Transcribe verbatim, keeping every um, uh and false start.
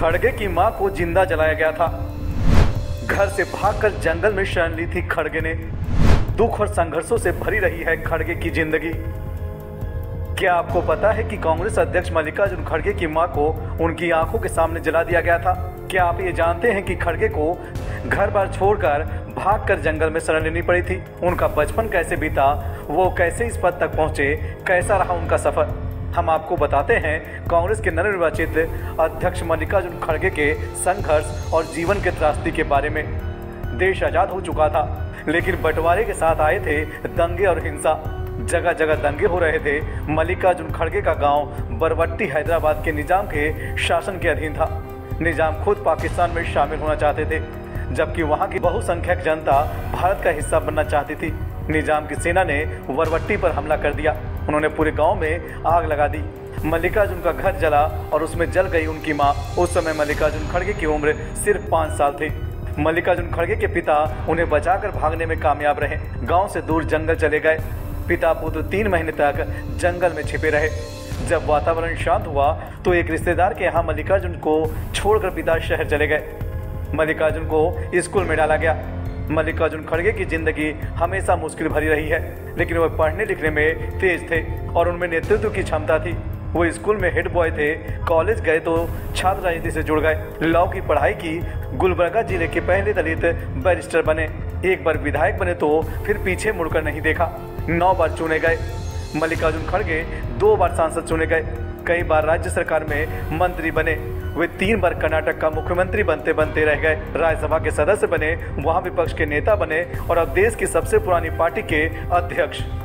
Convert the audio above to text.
खड़गे की मां को जिंदा जलाया गया था। घर से भागकर जंगल में शरण ली थी खड़गे ने। दुख और संघर्षों से भरी रही है खड़गे की जिंदगी। क्या आपको पता है कि कांग्रेस अध्यक्ष मल्लिकार्जुन खड़गे की मां को उनकी आंखों के सामने जला दिया गया था? क्या आप ये जानते हैं कि खड़गे को घर बार छोड़कर भागकर जंगल में शरण लेनी पड़ी थी? उनका बचपन कैसे बीता, वो कैसे इस पद तक पहुंचे, कैसा रहा उनका सफर, हम आपको बताते हैं कांग्रेस के नवनिर्वाचित अध्यक्ष मल्लिकार्जुन खड़गे के संघर्ष और जीवन के त्रासदी के बारे में। देश आजाद हो चुका था, लेकिन बंटवारे के साथ आए थे दंगे और हिंसा। जगह जगह दंगे हो रहे थे। मल्लिकार्जुन खड़गे का गांव बरवट्टी हैदराबाद के निजाम के शासन के अधीन था। निजाम खुद पाकिस्तान में शामिल होना चाहते थे, जबकि वहां की बहुसंख्यक जनता भारत का हिस्सा बनना चाहती थी। निजाम की सेना ने बरवट्टी पर हमला कर दिया। उन्होंने पूरे गांव में आग लगा दी। मल्लिकार्जुन का घर जला और उसमें जल गई उनकी मां। उस समय मल्लिकार्जुन खड़गे की उम्र सिर्फ पाँच साल थी। मल्लिकार्जुन खड़गे के पिता उन्हें बचाकर भागने में कामयाब रहे। गांव से दूर जंगल चले गए। पिता पुत्र तीन महीने तक जंगल में छिपे रहे। जब वातावरण शांत हुआ तो एक रिश्तेदार के यहाँ मल्लिकार्जुन को छोड़कर पिता शहर चले गए। मल्लिकार्जुन को स्कूल में डाला गया। मल्लिकार्जुन खड़गे की जिंदगी हमेशा मुश्किल भरी रही है, लेकिन वह पढ़ने लिखने में तेज थे और उनमें नेतृत्व की क्षमता थी। वो स्कूल में हेड बॉय थे। कॉलेज गए तो छात्र राजनीति से जुड़ गए। लॉ की पढ़ाई की। गुलबर्गा जिले के पहले दलित बैरिस्टर बने। एक बार विधायक बने तो फिर पीछे मुड़कर नहीं देखा। नौ बार चुने गए। मल्लिकार्जुन खड़गे दो बार सांसद चुने गए। कई बार राज्य सरकार में मंत्री बने। वे तीन बार कर्नाटक का मुख्यमंत्री बनते बनते रह गए। राज्यसभा के सदस्य बने, वहां विपक्ष के नेता बने और अब देश की सबसे पुरानी पार्टी के अध्यक्ष।